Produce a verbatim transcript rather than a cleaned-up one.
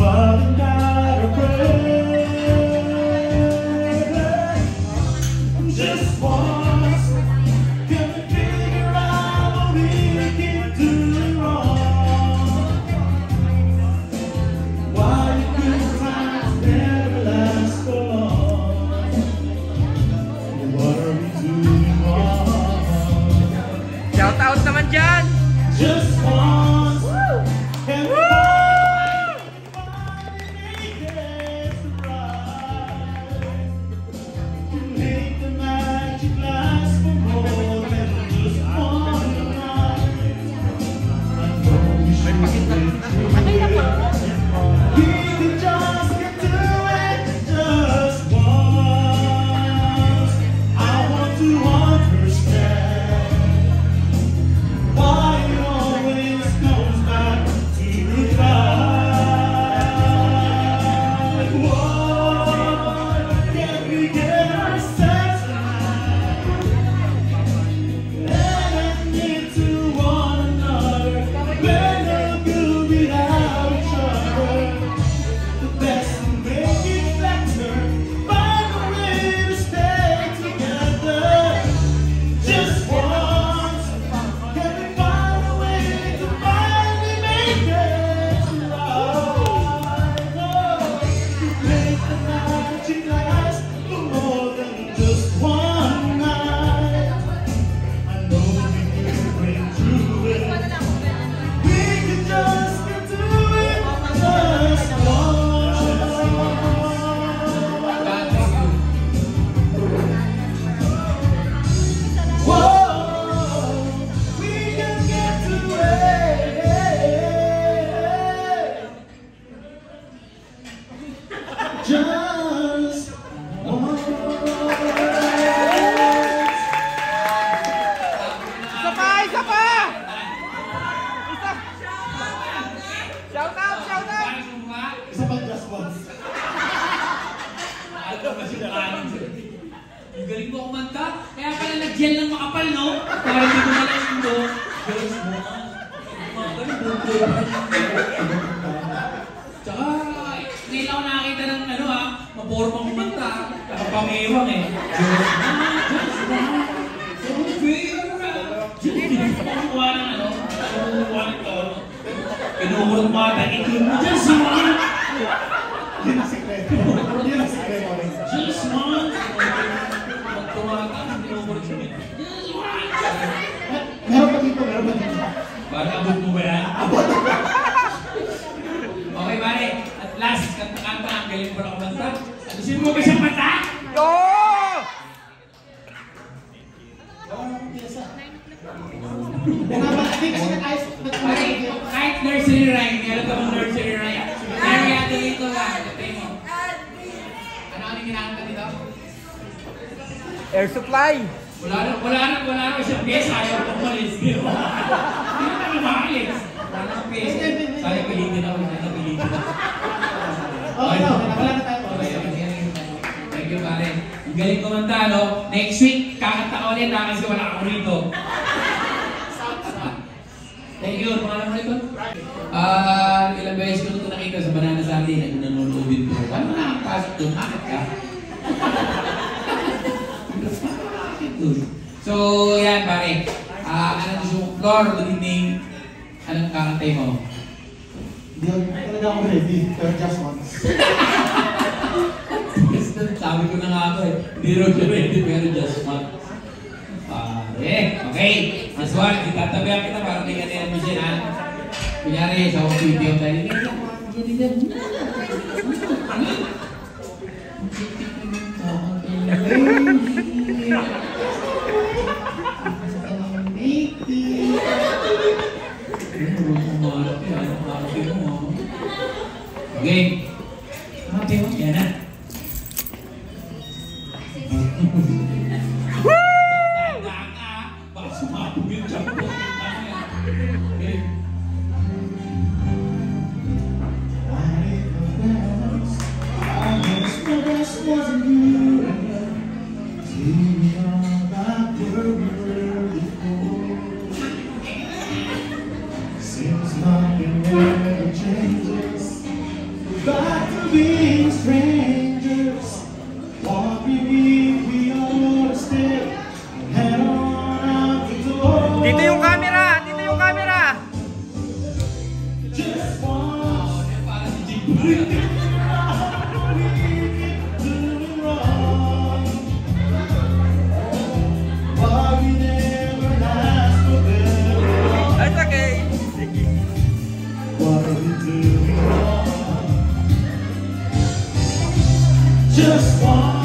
but I'm not afraid. Just once, can we figure out what we can do wrong? Why you good times never last for long? What are we doing wrong? Shout out naman dyan! Just once, can we just once. Isa pa! Isa pa! Isa! Shout out! Shout out! Isa pang just once. Ang galing mo kumanta. Kaya pala nag-gel ng makapal, no? Para hindi ko malang mundo. Just once. Tsaka, ngayon ako nakakita ng ano ha, mapormang kumanta. Nakapangewang eh. Just once, just once. So, feel right. Just pakukuha ng ano, pakukuha ng tono. Pinukurot mo ata, iklog mo, just once. Yun ang sekreto. Yun ang sekreto. Just once. Magtumata, pinukurot mo. Just once. Meron pa dito, meron pa dito. Parang abot mo ba yan? Abot! Okay, pare. At last, kanta-kanta. Ang galing mo na kumanta. Gusto mo ba siyang kanta? Go! Pare, kahit nursery rhyme, meron ka bang nursery rhyme? Mary Adelito lang. Gatay mo. Ano ang kinakanta dito? Air supply! Wala na, wala na, wala na siyang piyesa. Ayaw pang malis. Hindi na lumalis. Wala na piyesa. Sayang pilitin ako. Pilitin ako. Okay, no. Wala na tayo. Thank you, pare. Ang galing kumanta, no? Next week, kakanta ka ulit kasi wala ako rito. Thank you. Pangalan mo rito? Ah, ilang beses ko ito nakita sa Banana Sunday na nanonood din po. Paano nakakapasok doon? Akit ka? So, yan pare. Ah, ano gusto mo? Flor, good evening. Anong kakantay mo? Hindi talaga ako ready, pero just once. Sabi ko na nga ako eh. Hindi rin siya ready, pero just once. Pare, okay. This one, itatabihan kita para may ganyan mo siya, ha? Kunyari, sa home video tayo. Okay. Mati mo, yan na. Baka sumabog yung champo. Okay. Seems nothing ever changes. back to being strangers. Walking in, we all step, head on out the door. Dito yung camera! Dito yung camera! Just once, Para si Jim. we keep doing wrong, but we never asked for better. It's okay. What are we doing wrong? Just one.